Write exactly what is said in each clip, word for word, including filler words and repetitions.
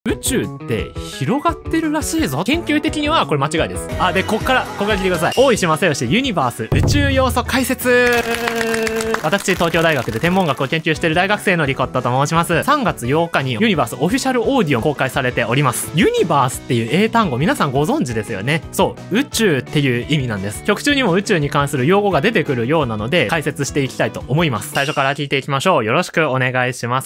宇宙って広がってるらしいぞ。研究的にはこれ間違いです。あ、で、こっから、ここから聞いてください。大石正義ユニバース宇宙要素解説。私、東京大学で天文学を研究している大学生のリコットと申します。さんがつようかにユニバースオフィシャルオーディオ公開されております。ユニバースっていう英単語皆さんご存知ですよね。そう、宇宙っていう意味なんです。曲中にも宇宙に関する用語が出てくるようなので解説していきたいと思います。最初から聞いていきましょう。よろしくお願いします。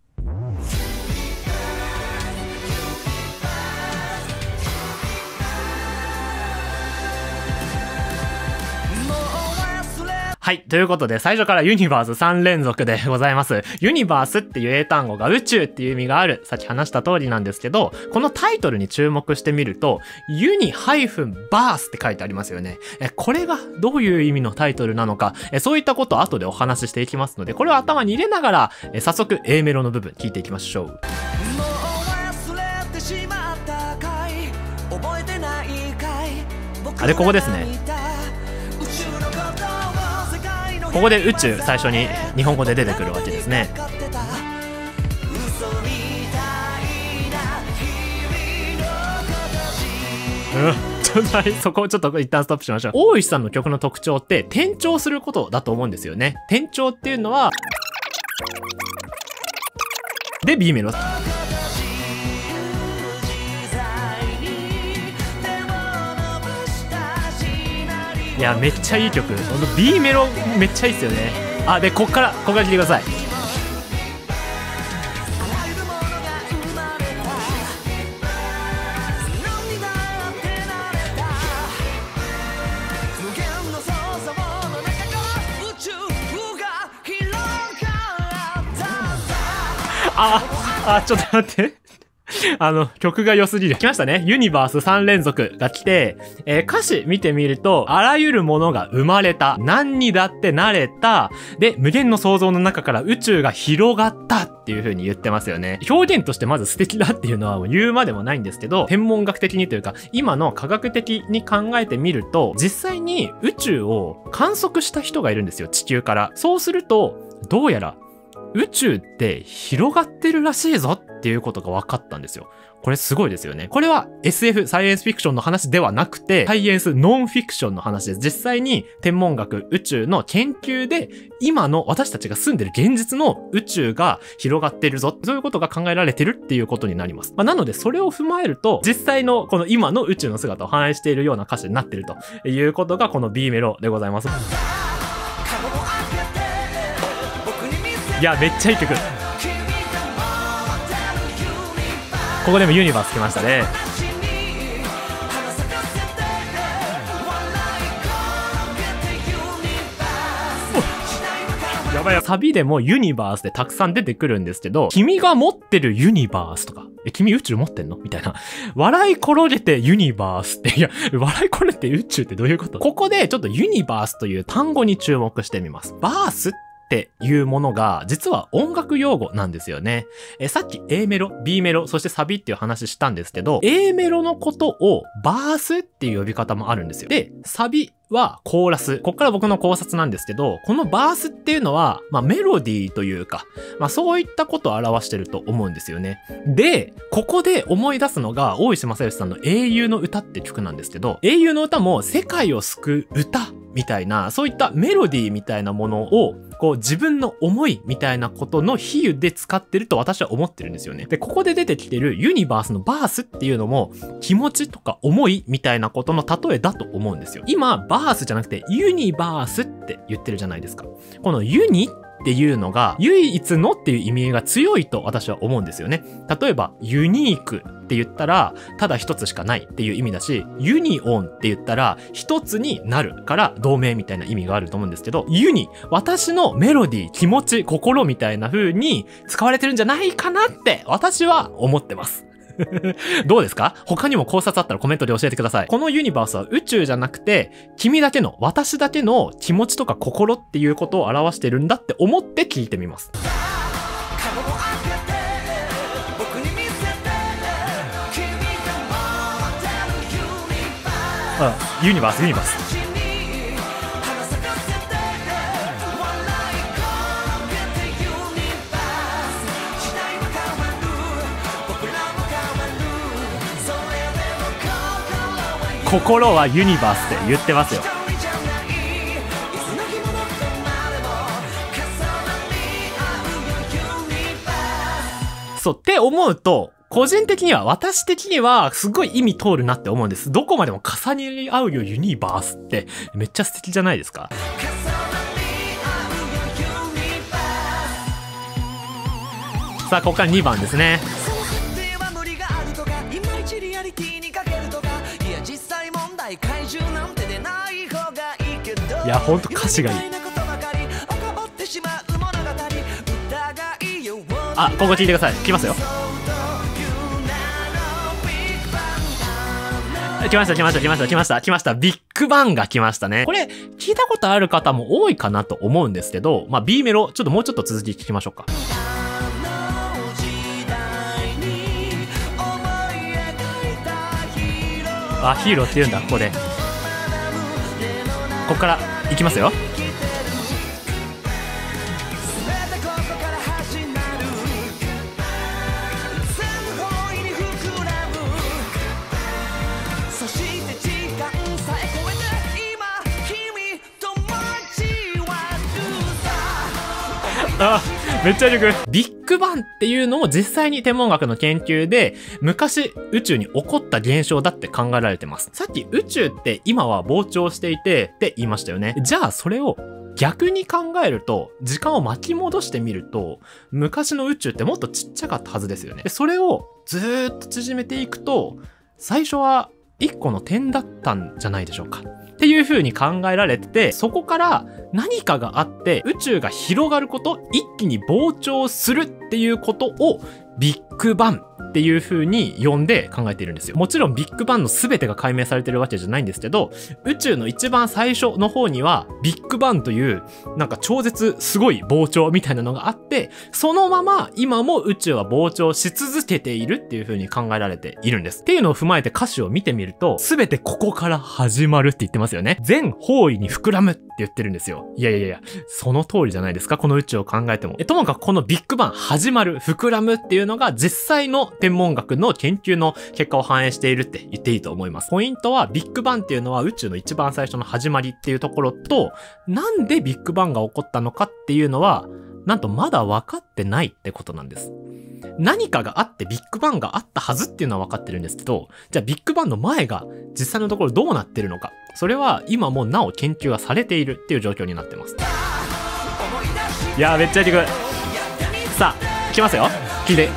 はい。ということで、最初からユニバースさん連続でございます。ユニバースっていう英単語が宇宙っていう意味がある。さっき話した通りなんですけど、このタイトルに注目してみると、ユニバースって書いてありますよね。え、これがどういう意味のタイトルなのか、え、そういったことを後でお話ししていきますので、これを頭に入れながら、え、早速 A メロの部分聞いていきましょう。あ、で、ここですね。ここで宇宙最初に日本語で出てくるわけですね。うん、ちょっとそこをちょっと一旦ストップしましょう。大石さんの曲の特徴って転調することだと思うんですよね。転調っていうのはで B メロ。いや、めっちゃいい曲。この B メロめっちゃいいっすよね。あ、で、こっから、ここから聞いてください。あ、あ、ちょっと待って。あの、曲が良すぎる。来ましたね。ユニバースさん連続が来て、えー、歌詞見てみると、あらゆるものが生まれた。何にだってなれた。で、無限の想像の中から宇宙が広がったっていう風に言ってますよね。表現としてまず素敵だっていうのはもう言うまでもないんですけど、天文学的にというか、今の科学的に考えてみると、実際に宇宙を観測した人がいるんですよ。地球から。そうすると、どうやら、宇宙って広がってるらしいぞっていうことが分かったんですよ。これすごいですよね。これは エスエフ、サイエンスフィクションの話ではなくて、サイエンスノンフィクションの話です。実際に天文学、宇宙の研究で、今の私たちが住んでる現実の宇宙が広がってるぞ。そういうことが考えられてるっていうことになります。まあ、なのでそれを踏まえると、実際のこの今の宇宙の姿を反映しているような歌詞になってるということがこの B メロでございます。いや、めっちゃいい曲。ここでもユニバース来ましたね。やばいや、サビでもユニバースでたくさん出てくるんですけど、君が持ってるユニバースとか、え、君宇宙持ってんのみたいな。笑い転げてユニバースって、いや、笑い転げて宇宙ってどういうこと？ここでちょっとユニバースという単語に注目してみます。バースっていうものが実は音楽用語なんですよね。え、さっき A メロ、B メロ、そしてサビっていう話したんですけど、A メロのことをバースっていう呼び方もあるんですよ。で、サビはコーラス。こっから僕の考察なんですけど、このバースっていうのは、まあメロディーというか、まあそういったことを表してると思うんですよね。で、ここで思い出すのが、大石正義さんの英雄の歌って曲なんですけど、英雄の歌も世界を救う歌みたいな、そういったメロディーみたいなものを、こう自分の思いみたいなことの比喩で使ってると私は思ってるんですよね。で、ここで出てきてるユニバースのバースっていうのも気持ちとか思いみたいなことの例えだと思うんですよ。今、バースじゃなくてユニバースって言ってるじゃないですか。このユニっていうのが唯一のっていう意味が強いと私は思うんですよね。例えばユニークって言ったらただ一つしかないっていう意味だし、ユニオンって言ったら一つになるから同盟みたいな意味があると思うんですけど、ユニ、私のメロディー、気持ち、心みたいな風に使われてるんじゃないかなって私は思ってます。どうですか？他にも考察あったらコメントで教えてください。このユニバースは宇宙じゃなくて、君だけの、私だけの気持ちとか心っていうことを表してるんだって思って聞いてみます。あ、ユニバース、ユニバース。 心はユニバースって言ってますよ。そうって思うと、個人的には、私的には、すごい意味通るなって思うんです。どこまでも重なり合うよユニバースって、めっちゃ素敵じゃないですか？さあ、ここからにばんですね。いや、ほんと歌詞がいい。あ、ここ聞いてください。聞きますよ。来ました来ました来ました来ました来ました。ビッグバンが来ましたね。これ、聞いたことある方も多いかなと思うんですけど、まあ B メロ、ちょっともうちょっと続き聞きましょうか。あ、ヒーローって言うんだ、ここで。ここからいきますよ。あ、めっちゃよく。ビッグバンっていうのも実際に天文学の研究で昔宇宙に起こった現象だって考えられてます。さっき宇宙って今は膨張していてって言いましたよね。じゃあそれを逆に考えると、時間を巻き戻してみると、昔の宇宙ってもっとちっちゃかったはずですよね。でそれをずーっと縮めていくと、最初はいっこの点だったんじゃないでしょうか。っていう風に考えられてて、そこから何かがあって宇宙が広がること、一気に膨張するっていうことをビッグバンっていう風に呼んで考えているんですよ。もちろんビッグバンの全てが解明されてるわけじゃないんですけど、宇宙の一番最初の方にはビッグバンというなんか超絶すごい膨張みたいなのがあって、そのまま今も宇宙は膨張し続けているっていう風に考えられているんです。っていうのを踏まえて歌詞を見てみると、全てここから始まるって言ってますよね。全方位に膨らむって言ってるんですよ。いやいやいや、その通りじゃないですか、この宇宙を考えても。えともかくこのビッグバン始まる、膨らむっていうのが実際の天文学の研究の結果を反映しているって言っていいと思います。ポイントはビッグバンっていうのは宇宙の一番最初の始まりっていうところと、なんでビッグバンが起こったのかっていうのは、なんとまだ分かってないってことなんです。何かがあってビッグバンがあったはずっていうのは分かってるんですけど、じゃあビッグバンの前が実際のところどうなってるのか、それは今もなお研究がされているっていう状況になってます。いやーめっちゃやってくる。さあ、来ますよ。聞いて。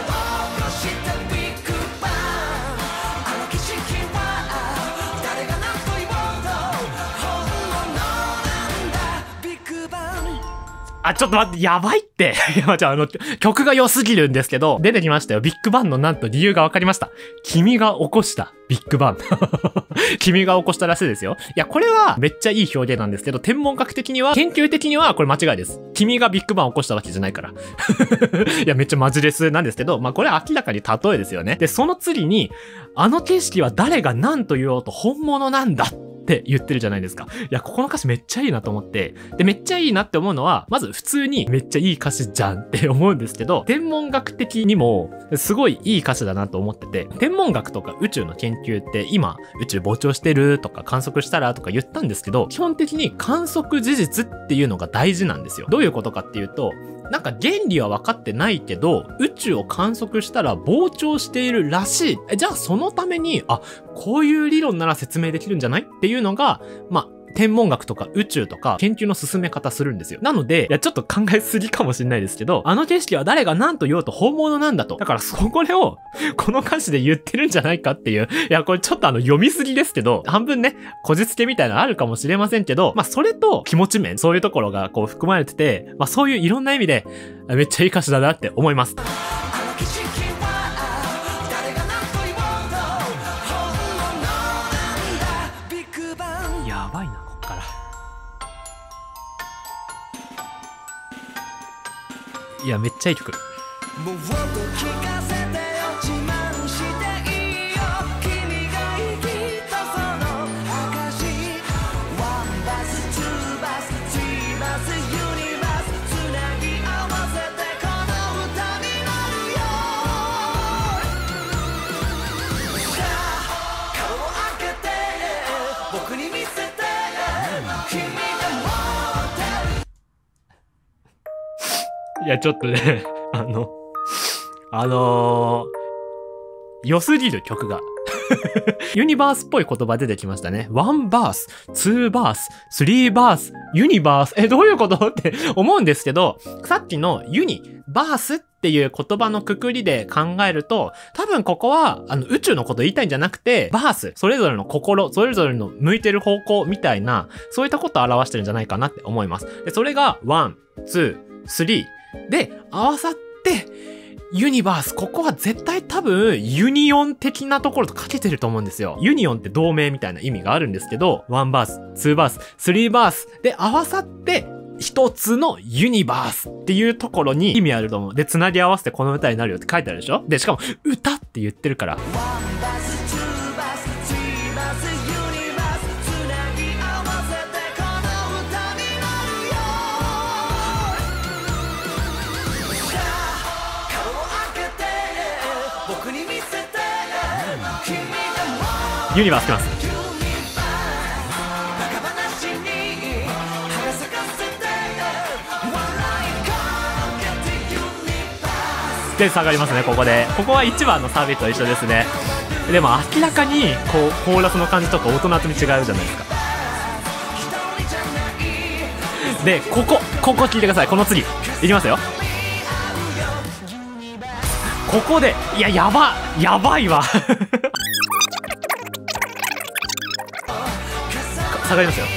あ、ちょっと待って、やばいって。いや、じゃあ、あの、曲が良すぎるんですけど、出てきましたよ。ビッグバンのなんと理由が分かりました。君が起こしたビッグバン。君が起こしたらしいですよ。いや、これはめっちゃいい表現なんですけど、天文学的には、研究的にはこれ間違いです。君がビッグバンを起こしたわけじゃないから。いや、めっちゃマジレスなんですけど、まあ、これは明らかに例えですよね。で、その次に、あの景色は誰が何と言おうと本物なんだ。って言ってるじゃないですか。いや、ここの歌詞めっちゃいいなと思って。で、めっちゃいいなって思うのは、まず普通にめっちゃいい歌詞じゃんって思うんですけど、天文学的にもすごいいい歌詞だなと思ってて、天文学とか宇宙の研究って今、宇宙膨張してるとか観測したらとか言ったんですけど、基本的に観測事実っていうのが大事なんですよ。どういうことかっていうと、なんか原理は分かってないけど、宇宙を観測したら膨張しているらしい。え、じゃあそのために、あ、こういう理論なら説明できるんじゃないっていうのが、まあ、天文学とか宇宙とか研究の進め方するんですよ。なので、いや、ちょっと考えすぎかもしれないですけど、あの景色は誰が何と言おうと本物なんだと。だからそこれを、この歌詞で言ってるんじゃないかっていう。いや、これちょっとあの、読みすぎですけど、半分ね、こじつけみたいなのあるかもしれませんけど、まあ、それと気持ち面、そういうところがこう含まれてて、まあ、そういういろんな意味で、めっちゃいい歌詞だなって思います。やばいな、こっから。いや、めっちゃいい曲。もっと聞かせてよ、自慢していいよ、君が生きたその証。ワンバス、ツーバス、スリーバス、ユニバース、つなぎ合わせてこの歌になるよ。さあ、顔を開けてや、ちょっとね、あの、あのー、良すぎる曲が。ユニバースっぽい言葉出てきましたね。ワンバース、ツーバース、スリーバース、ユニバース。え、どういうことって思うんですけど、さっきのユニ、バースっていう言葉のくくりで考えると、多分ここは、あの、宇宙のこと言いたいんじゃなくて、バース、それぞれの心、それぞれの向いてる方向みたいな、そういったことを表してるんじゃないかなって思います。で、それが、ワン、ツー、スリーで合わさって、ユニバース、ここは絶対多分ユニオン的なところとかけてると思うんですよ。ユニオンって同盟みたいな意味があるんですけど、ワンバース、ツーバース、スリーバースで合わさって一つのユニバースっていうところに意味あると思う。で、繋ぎ合わせてこの歌になるよって書いてあるでしょ。で、しかも歌って言ってるから。ユニバース来ます。で、下がりますね、ここで。ここはいちばんのサービスと一緒ですね。でも明らかに、こう、コーラスの感じとか音の厚み違うじゃないですか。で、ここ、ここ聞いてください。この次。いきますよ。ここで、いや、やば、やばいわ。下がりますよ。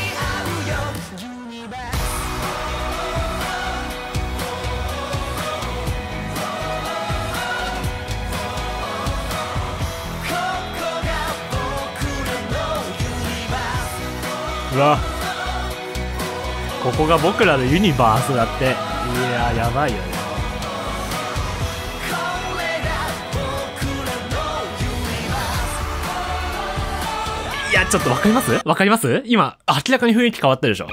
うわ、ここが僕らのユニバースだって。いや、やばいよね。いや、ちょっとわかりますわかります今、明らかに雰囲気変わったでしょ。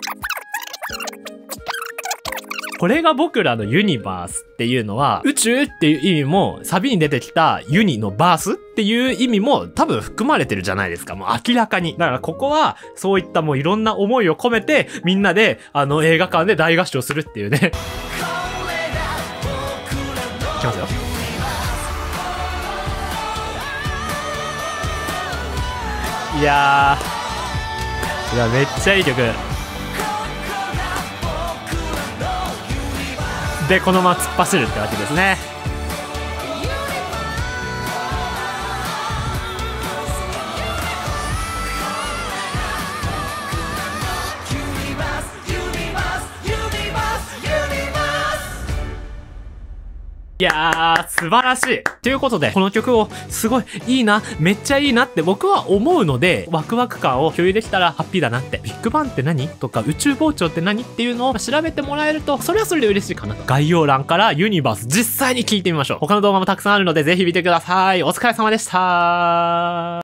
これが僕らのユニバースっていうのは、宇宙っていう意味も、サビに出てきたユニのバースっていう意味も多分含まれてるじゃないですか。もう明らかに。だからここは、そういったもういろんな思いを込めて、みんなで、あの映画館で大合唱するっていうね。いきますよ。いやー、いや、めっちゃいい曲。で、このまま突っ走るってわけですね。いやー、素晴らしい。ということで、この曲をすごいいいな、めっちゃいいなって僕は思うので、ワクワク感を共有できたらハッピーだなって。ビッグバンって何とか宇宙膨張って何っていうのを調べてもらえると、それはそれで嬉しいかなと。概要欄からユニバース実際に聞いてみましょう。他の動画もたくさんあるので、ぜひ見てください。お疲れ様でした。